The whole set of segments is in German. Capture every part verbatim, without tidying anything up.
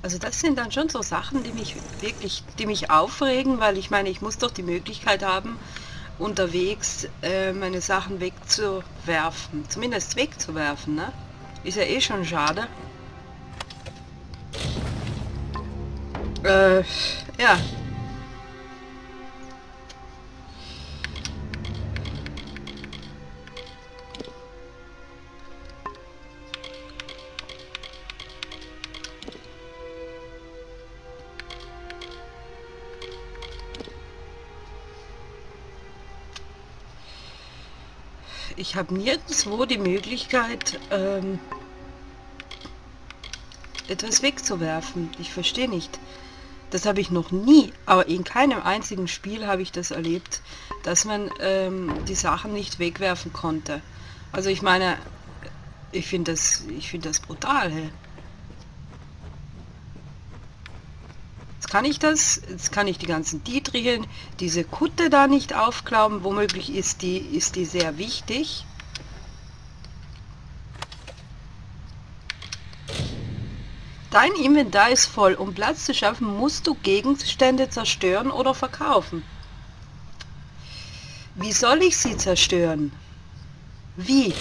Also das sind dann schon so Sachen, die mich wirklich, die mich aufregen, weil ich meine, ich muss doch die Möglichkeit haben, unterwegs äh, meine Sachen wegzuwerfen. Zumindest wegzuwerfen, ne? Ist ja eh schon schade. Äh, ja. Ich habe nirgendwo die Möglichkeit, ähm, etwas wegzuwerfen. Ich verstehe nicht. Das habe ich noch nie, aber in keinem einzigen Spiel habe ich das erlebt, dass man ähm, die Sachen nicht wegwerfen konnte. Also ich meine, ich finde das, ich finde das brutal. Hey. Jetzt kann ich das, jetzt kann ich die ganzen Dietriche, diese Kutte da nicht aufklauen. Womöglich ist die, ist die sehr wichtig. Dein Inventar ist voll. Um Platz zu schaffen, musst du Gegenstände zerstören oder verkaufen. Wie soll ich sie zerstören? Wie?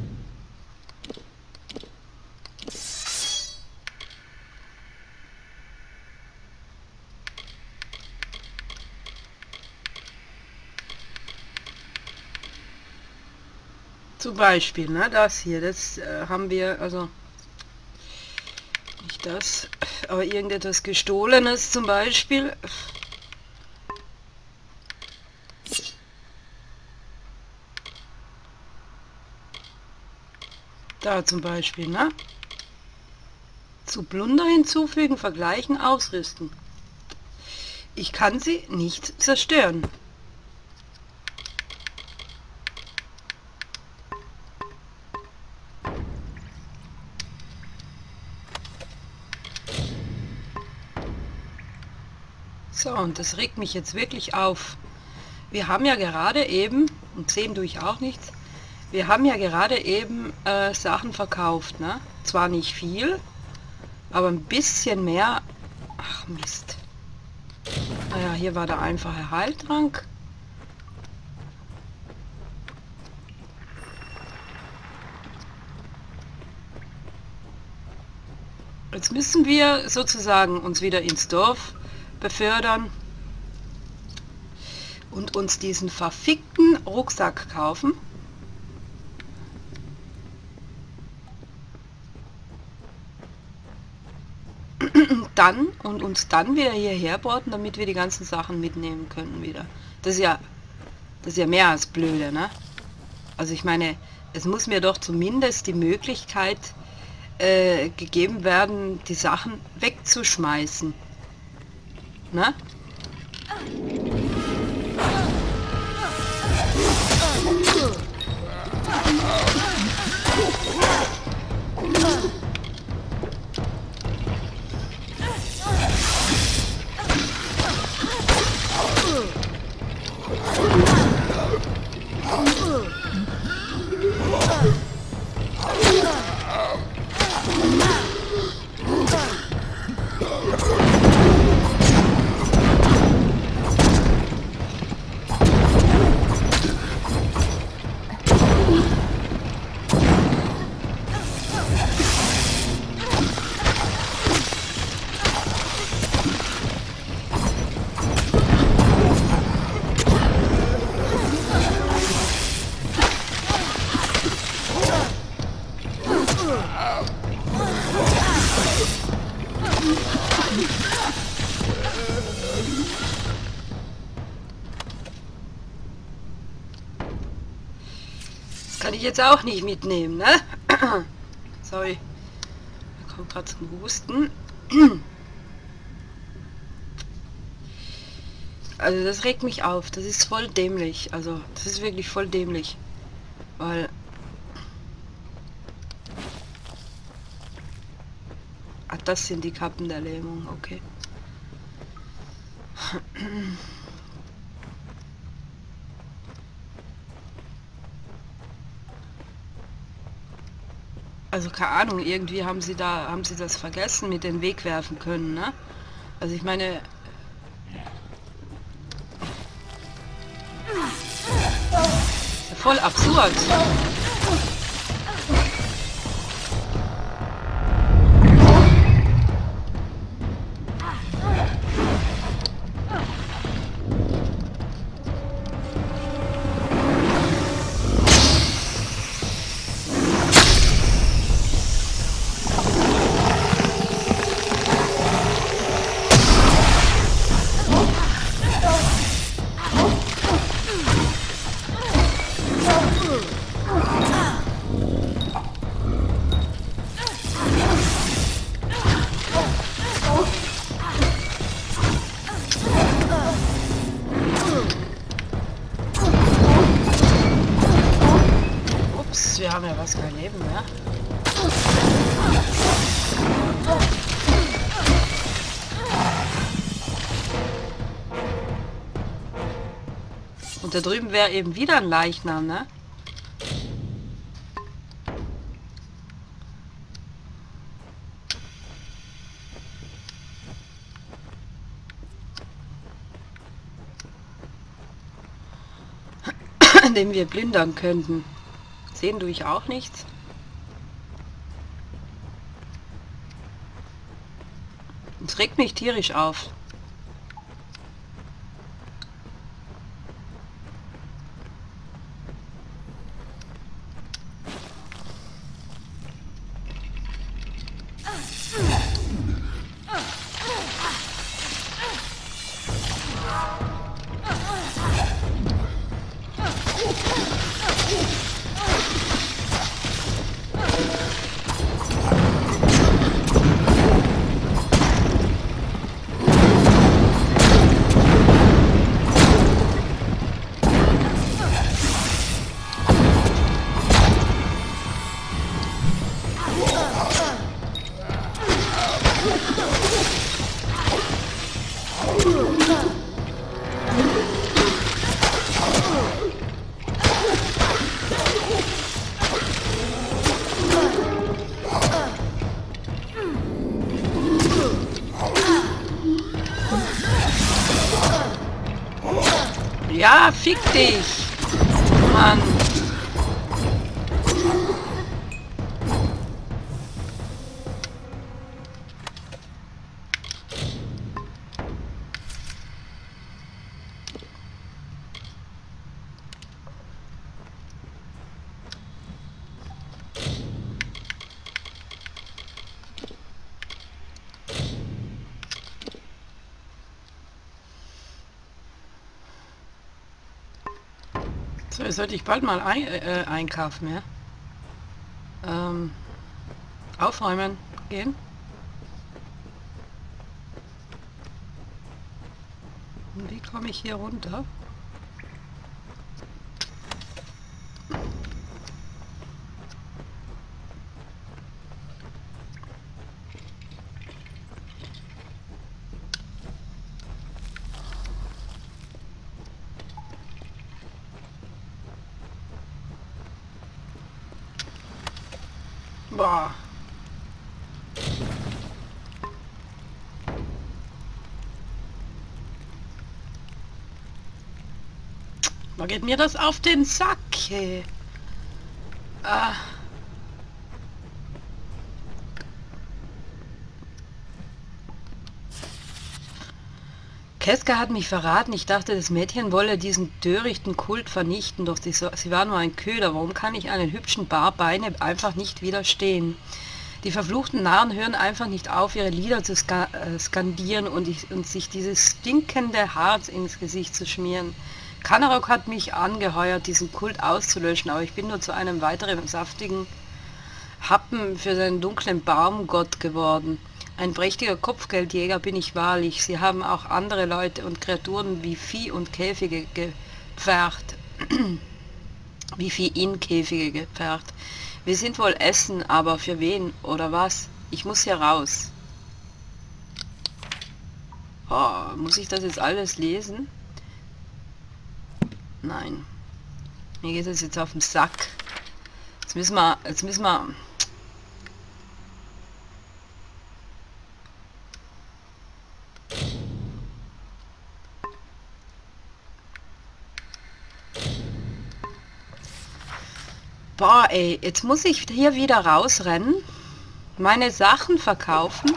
Zum Beispiel, ne, das hier, das äh, haben wir, also nicht das, aber irgendetwas Gestohlenes zum Beispiel. Da zum Beispiel, ne? Zu Plunder hinzufügen, vergleichen, ausrüsten. Ich kann sie nicht zerstören. So, und das regt mich jetzt wirklich auf. Wir haben ja gerade eben, und sehen tue ich auch nichts, wir haben ja gerade eben äh, Sachen verkauft, ne? Zwar nicht viel, aber ein bisschen mehr. Ach Mist. Naja, hier war der einfache Heiltrank. Jetzt müssen wir sozusagen uns wieder ins Dorf befördern und uns diesen verfickten Rucksack kaufen. Dann und uns dann wieder hierher boarden, damit wir die ganzen Sachen mitnehmen können wieder. Das ist ja, das ist ja mehr als blöde, ne? Also ich meine, es muss mir doch zumindest die Möglichkeit äh, gegeben werden, die Sachen wegzuschmeißen. Ne? Kann ich jetzt auch nicht mitnehmen, ne? Sorry. Da kommt gerade zum Husten. Also das regt mich auf. Das ist voll dämlich. Also das ist wirklich voll dämlich. Weil... Ach, das sind die Kappen der Lähmung. Okay. Also keine Ahnung, irgendwie haben sie da, haben sie das vergessen mit den Wegwerfen können, ne? Also ich meine... Voll absurd. Wir haben ja was kein Leben mehr. Und da drüben wäre eben wieder ein Leichnam, ne? Den wir plündern könnten. Sehen tue ich auch nichts. Es regt mich tierisch auf. Ja, fick dich! Mann! So, sollte ich bald mal ein, äh, einkaufen, ja? Ähm, aufräumen gehen. Und wie komme ich hier runter? Boah. Da geht mir das auf den Sack. Hey. Ah. Keska hat mich verraten. Ich dachte, das Mädchen wolle diesen törichten Kult vernichten, doch sie, sie war nur ein Köder. Warum kann ich einen hübschen Barbeine einfach nicht widerstehen? Die verfluchten Narren hören einfach nicht auf, ihre Lieder zu ska äh, skandieren und, ich, und sich dieses stinkende Harz ins Gesicht zu schmieren. Kanarok hat mich angeheuert, diesen Kult auszulöschen, aber ich bin nur zu einem weiteren saftigen Happen für seinen dunklen Baumgott geworden. Ein prächtiger Kopfgeldjäger bin ich wahrlich. Sie haben auch andere Leute und Kreaturen wie Vieh und Käfige gepfercht. wie Vieh in Käfige gepfercht. Wir sind wohl Essen, aber für wen oder was? Ich muss hier raus. Oh, muss ich das jetzt alles lesen? Nein. Mir geht das jetzt auf den Sack. Jetzt müssen wir... Jetzt müssen wir... Boah, ey, jetzt muss ich hier wieder rausrennen, meine Sachen verkaufen.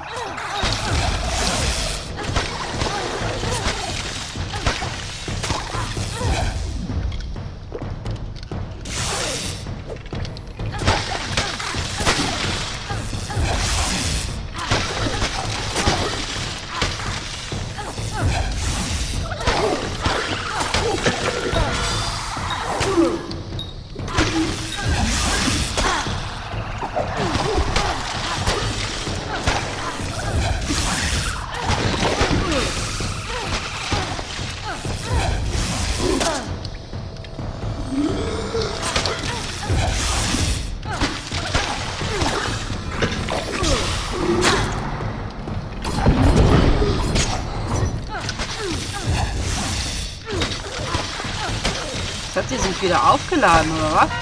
Jetzt hat sie sich wieder aufgeladen, oder was?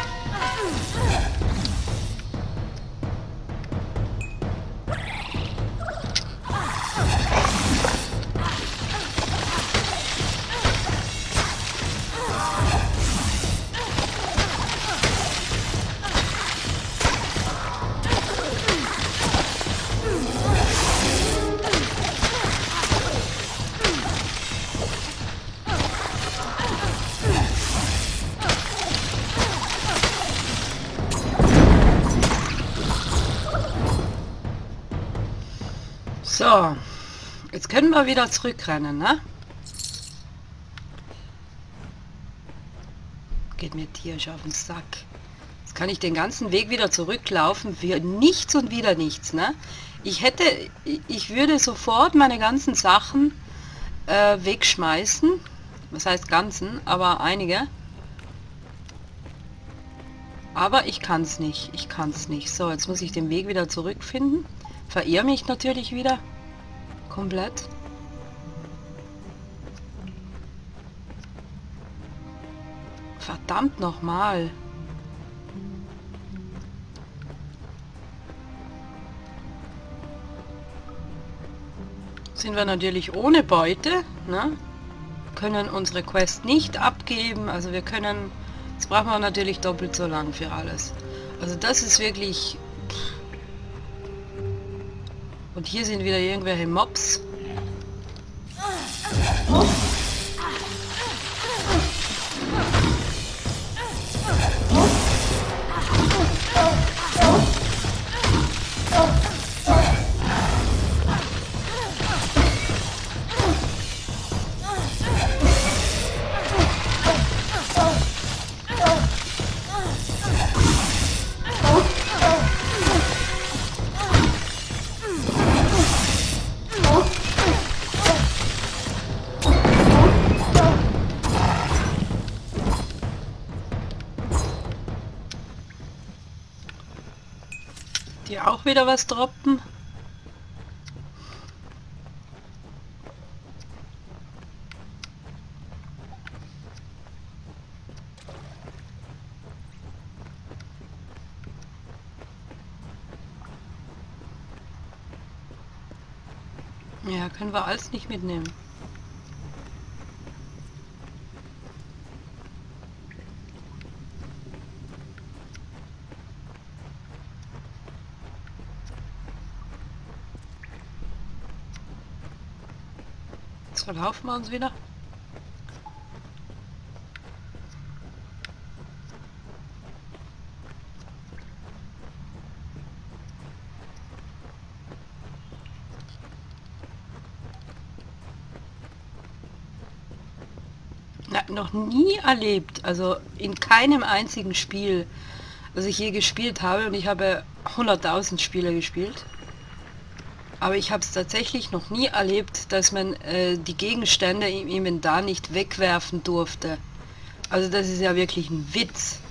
So, jetzt können wir wieder zurückrennen, ne? Geht mir tierisch auf den Sack. Jetzt kann ich den ganzen Weg wieder zurücklaufen für nichts und wieder nichts, ne? Ich hätte, ich würde sofort meine ganzen Sachen äh, wegschmeißen. Was heißt ganzen, aber einige. Aber ich kann es nicht, ich kann es nicht. So, jetzt muss ich den Weg wieder zurückfinden. Verirre mich natürlich wieder. Komplett. Verdammt nochmal. Sind wir natürlich ohne Beute, ne? Können unsere Quest nicht abgeben. Also wir können... Jetzt brauchen wir natürlich doppelt so lang für alles. Also das ist wirklich... Und hier sind wieder irgendwelche Mobs. Die auch wieder was droppen. Ja, können wir alles nicht mitnehmen. Jetzt verlaufen wir uns wieder. Na, noch nie erlebt, also in keinem einzigen Spiel, das ich je gespielt habe, und ich habe hunderttausend Spiele gespielt, aber ich habe es tatsächlich noch nie erlebt, dass man äh, die Gegenstände im Inventar nicht wegwerfen durfte. Also das ist ja wirklich ein Witz.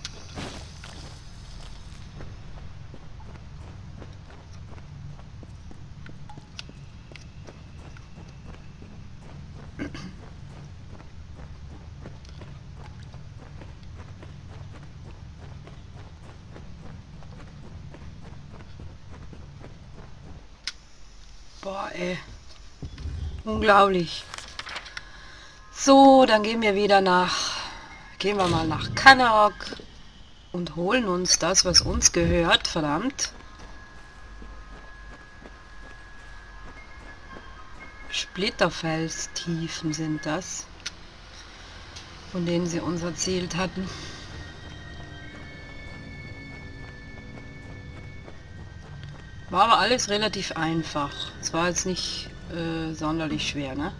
Boah, ey. Unglaublich. So, dann gehen wir wieder nach... Gehen wir mal nach Kanarok. und holen uns das, was uns gehört, verdammt. Splitterfelstiefen sind das, von denen sie uns erzählt hatten. War aber alles relativ einfach. Es war jetzt nicht äh, sonderlich schwer, ne?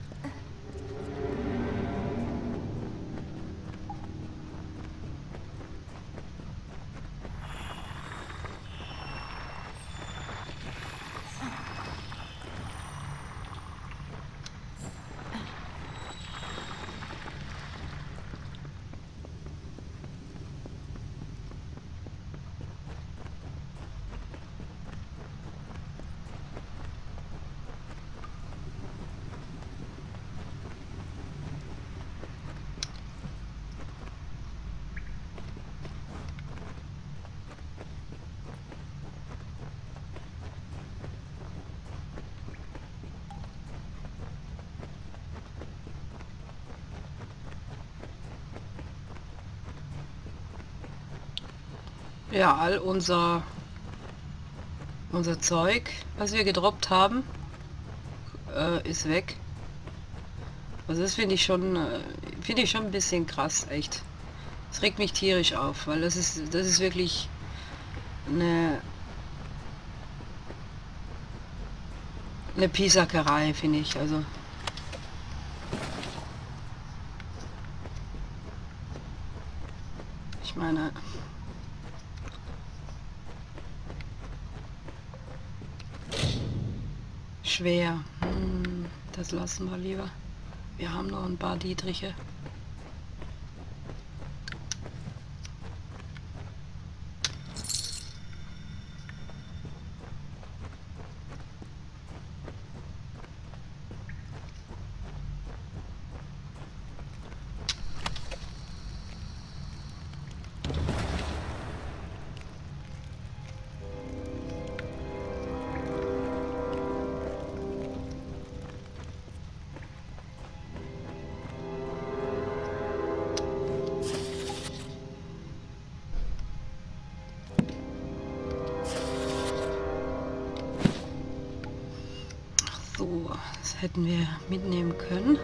Ja, all unser unser Zeug, was wir gedroppt haben, äh, ist weg. Also das finde ich schon, äh, finde ich schon ein bisschen krass, echt. Das regt mich tierisch auf, weil das ist, das ist wirklich eine eine Piesackerei, finde ich. Also ich meine, schwer. Hm, das lassen wir lieber. Wir haben noch ein paar Dietriche. So, das hätten wir mitnehmen können.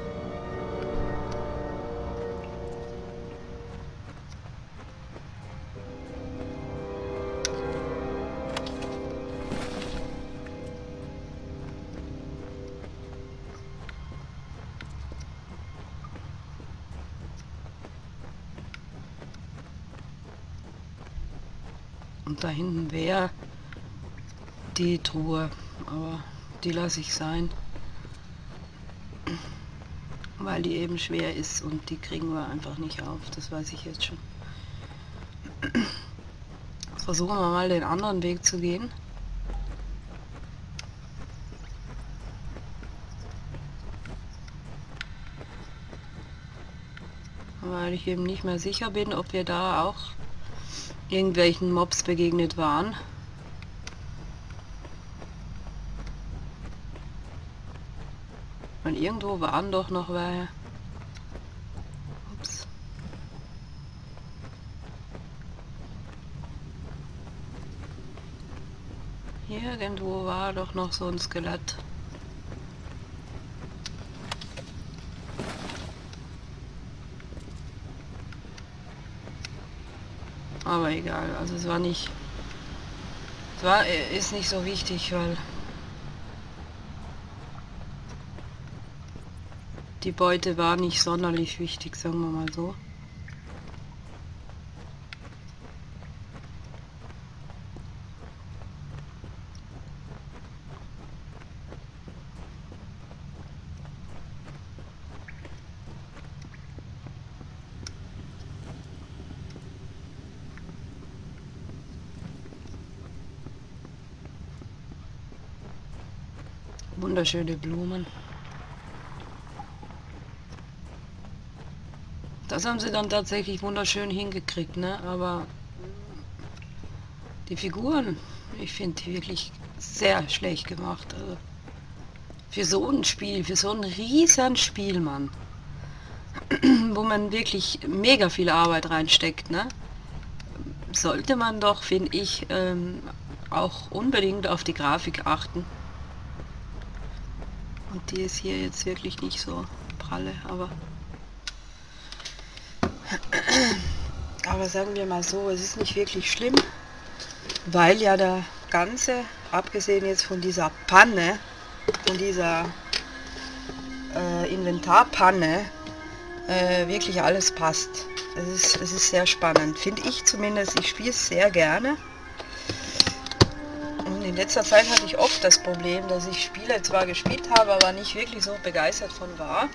Und da hinten wäre die Truhe, aber die lasse ich sein, weil die eben schwer ist und die kriegen wir einfach nicht auf, das weiß ich jetzt schon. Versuchen wir mal den anderen Weg zu gehen. Weil ich eben nicht mehr sicher bin, ob wir da auch irgendwelchen Mobs begegnet waren. Und irgendwo waren doch noch welche. Ups. Irgendwo war doch noch so ein Skelett. Aber egal, also es war nicht... Es war, ist nicht so wichtig, weil... Die Beute war nicht sonderlich wichtig, sagen wir mal so. Wunderschöne Blumen. Das haben sie dann tatsächlich wunderschön hingekriegt, ne? Aber die Figuren, ich finde die wirklich sehr schlecht gemacht. Also für so ein Spiel, für so ein riesen Spiel, Mann, wo man wirklich mega viel Arbeit reinsteckt, ne? sollte man doch, finde ich, ähm, auch unbedingt auf die Grafik achten. Und die ist hier jetzt wirklich nicht so pralle, aber... Aber sagen wir mal so, es ist nicht wirklich schlimm, weil ja der Ganze, abgesehen jetzt von dieser Panne, von dieser äh, Inventarpanne, äh, wirklich alles passt. Es ist, es ist sehr spannend, finde ich zumindest. Ich spiele es sehr gerne. Und in letzter Zeit hatte ich oft das Problem, dass ich Spiele zwar gespielt habe, aber nicht wirklich so begeistert von war.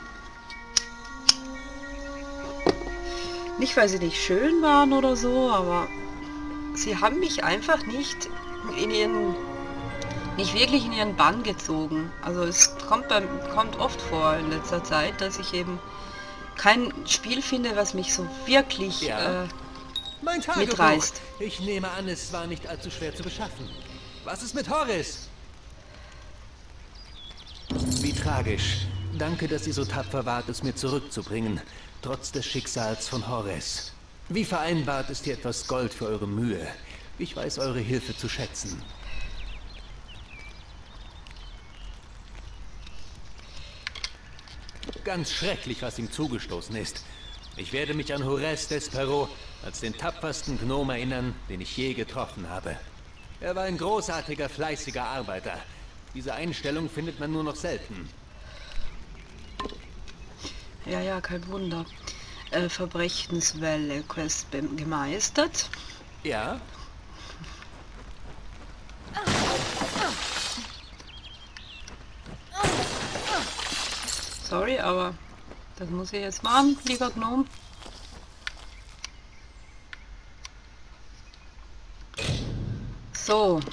Nicht, weil sie nicht schön waren oder so, aber sie haben mich einfach nicht in ihren, nicht wirklich in ihren Bann gezogen. Also es kommt, beim, kommt oft vor in letzter Zeit, dass ich eben kein Spiel finde, was mich so wirklich ja. äh, mein Tagebuch. mitreißt. Ich nehme an, es war nicht allzu schwer zu beschaffen. Was ist mit Horus? Wie tragisch. Danke, dass ihr so tapfer wart, es mir zurückzubringen, trotz des Schicksals von Horus. Wie vereinbart ist hier etwas Gold für eure Mühe. Ich weiß eure Hilfe zu schätzen. Ganz schrecklich, was ihm zugestoßen ist. Ich werde mich an Horus Despero als den tapfersten Gnom erinnern, den ich je getroffen habe. Er war ein großartiger, fleißiger Arbeiter. Diese Einstellung findet man nur noch selten. Ja, ja, kein Wunder. Äh, Verbrechenswelle Quest gemeistert. Ja? Sorry, aber das muss ich jetzt machen, lieber Gnome. So.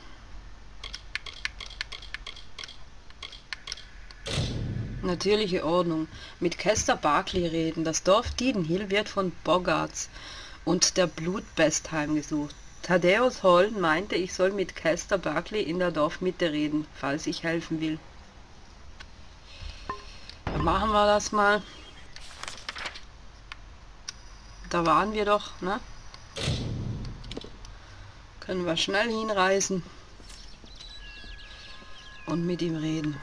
Natürliche Ordnung. Mit Kester Barkley reden. Das Dorf Diedenhill wird von Boggarts und der Blutpest heimgesucht. Thaddeus Holden meinte, ich soll mit Kester Barkley in der Dorfmitte reden, falls ich helfen will. Dann machen wir das mal. Da waren wir doch, ne? Können wir schnell hinreisen und mit ihm reden.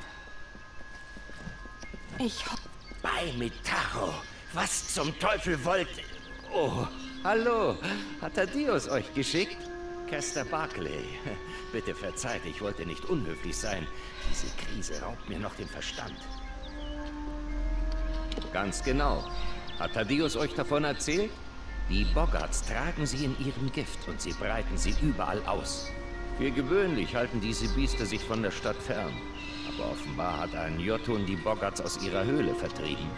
Ich... Bei Mitaro. Was zum Teufel wollt... Oh, Hallo, hat Thaddeus euch geschickt? Kester Barkley. Bitte verzeiht, ich wollte nicht unhöflich sein. Diese Krise raubt mir noch den Verstand. Ganz genau. Hat Thaddeus euch davon erzählt? Die Boggarts tragen sie in ihrem Gift und sie breiten sie überall aus. Für gewöhnlich halten diese Biester sich von der Stadt fern. Aber offenbar hat ein Jotun die Boggarts aus ihrer Höhle vertrieben.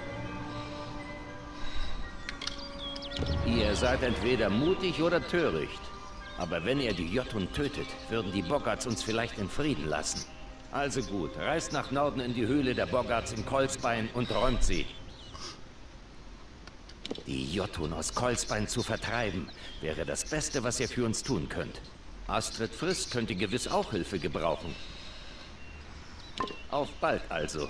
Ihr seid entweder mutig oder töricht. Aber wenn ihr die Jotun tötet, würden die Boggarts uns vielleicht in Frieden lassen. Also gut, reist nach Norden in die Höhle der Boggarts in Kolsbein und räumt sie. Die Jotun aus Kolsbein zu vertreiben, wäre das Beste, was ihr für uns tun könnt. Astrid Frisk könnte gewiss auch Hilfe gebrauchen. Auf bald also.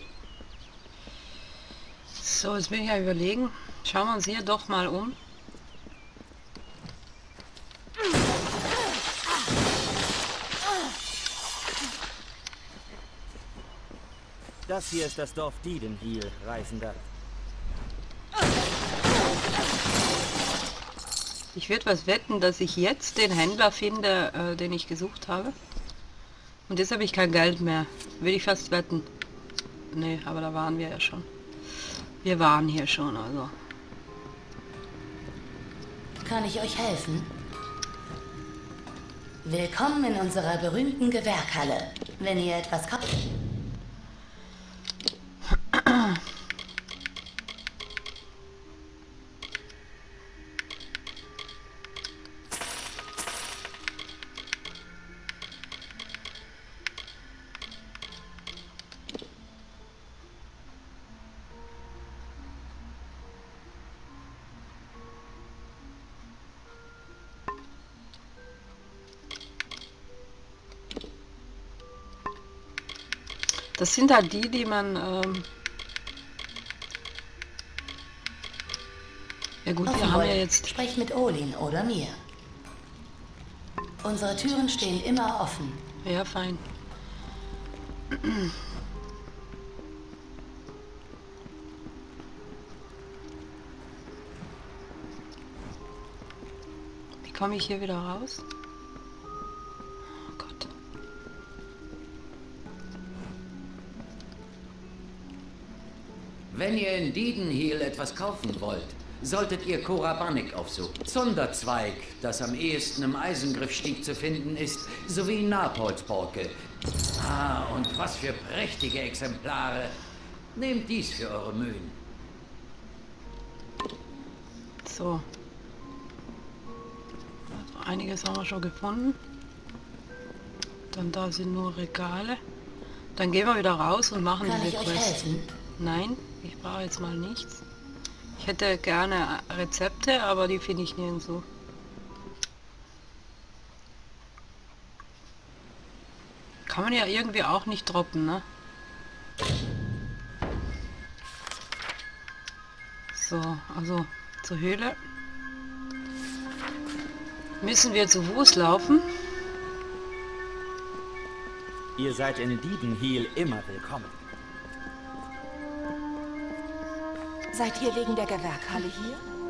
So, jetzt bin ich ja überlegen. Schauen wir uns hier doch mal um. Das hier ist das Dorf Diedenhill, Reisender. Ich würde was wetten, dass ich jetzt den Händler finde, äh, den ich gesucht habe. Und jetzt habe ich kein Geld mehr. Würde ich fast wetten. Nee, aber da waren wir ja schon. Wir waren hier schon, also. Kann ich euch helfen? Willkommen in unserer berühmten Gewerkhalle. Wenn ihr etwas kauft... Das sind halt die, die man... Ähm ja gut, wir haben ja jetzt... Sprech mit Olin oder mir. Unsere Türen stehen immer offen. Ja, fein. Wie komme ich hier wieder raus? Oh Gott. Wenn ihr in Diedenhiel etwas kaufen wollt, solltet ihr Korabannik aufsuchen. Zunderzweig, das am ehesten im Eisengriffstieg zu finden ist, sowie Napolsborke. Ah, und was für prächtige Exemplare. Nehmt dies für eure Mühen. So. Also einiges haben wir schon gefunden. Dann da sind nur Regale. Dann gehen wir wieder raus und machen Kann diese ich euch Quest. helfen? Nein, ich brauche jetzt mal nichts. Ich hätte gerne Rezepte, aber die finde ich nirgendwo. Kann man ja irgendwie auch nicht droppen, ne? So, also zur Höhle. Müssen wir zu Fuß laufen? Ihr seid in Diedenhiel immer willkommen. Seid ihr wegen der Gewerkhalle hier?